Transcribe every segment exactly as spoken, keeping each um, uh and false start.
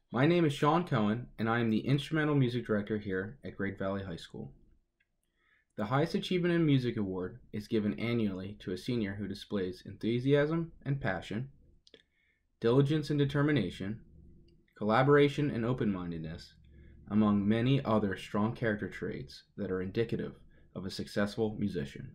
My name is Sean Cohen, and I am the Instrumental Music Director here at Great Valley High School. The Highest Achievement in Music Award is given annually to a senior who displays enthusiasm and passion, diligence and determination, collaboration and open-mindedness, among many other strong character traits that are indicative of a successful musician.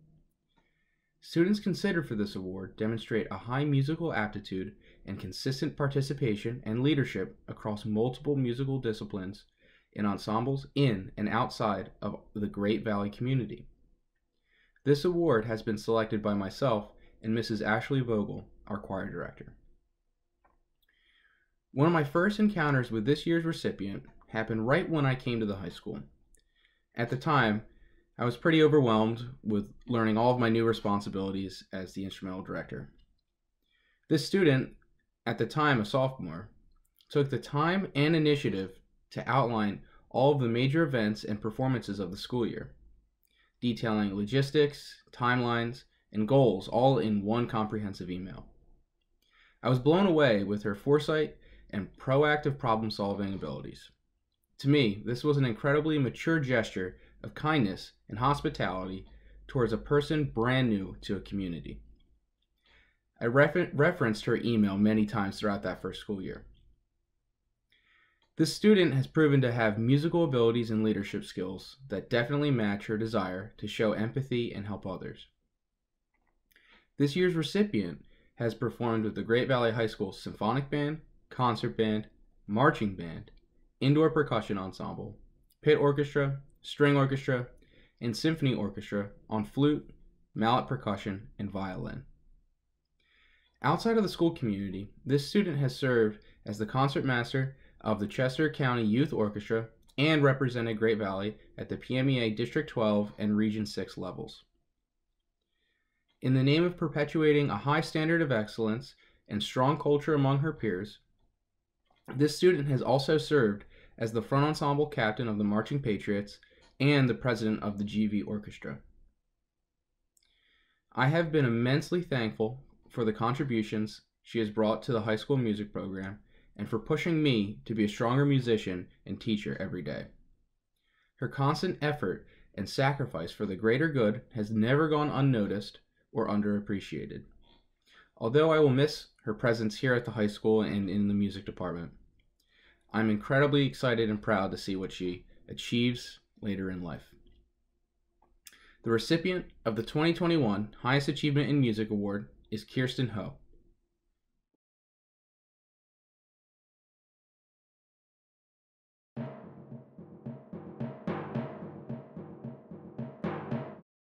Students considered for this award demonstrate a high musical aptitude and consistent participation and leadership across multiple musical disciplines in ensembles in and outside of the Great Valley community. This award has been selected by myself and Missus Ashley Vogel, our choir director. One of my first encounters with this year's recipient happened right when I came to the high school. At the time, I was pretty overwhelmed with learning all of my new responsibilities as the instrumental director. This student, at the time a sophomore, took the time and initiative to outline all of the major events and performances of the school year, detailing logistics, timelines, and goals all in one comprehensive email. I was blown away with her foresight and proactive problem-solving abilities. To me, this was an incredibly mature gesture of kindness and hospitality towards a person brand new to a community. I refer referenced her email many times throughout that first school year. This student has proven to have musical abilities and leadership skills that definitely match her desire to show empathy and help others. This year's recipient has performed with the Great Valley High School Symphonic Band, Concert Band, Marching Band, Indoor Percussion Ensemble, Pit Orchestra, String Orchestra, and Symphony Orchestra on flute, mallet percussion, and violin. Outside of the school community, this student has served as the concertmaster of the Chester County Youth Orchestra and represented Great Valley at the P M E A District twelve and Region six levels. In the name of perpetuating a high standard of excellence and strong culture among her peers, this student has also served as the front ensemble captain of the Marching Patriots and the president of the G V Orchestra. I have been immensely thankful for the contributions she has brought to the high school music program and for pushing me to be a stronger musician and teacher every day. Her constant effort and sacrifice for the greater good has never gone unnoticed or underappreciated. Although I will miss her presence here at the high school and in the music department, I'm incredibly excited and proud to see what she achieves later in life. The recipient of the twenty twenty-one Highest Achievement in Music Award is Kirsten Ho.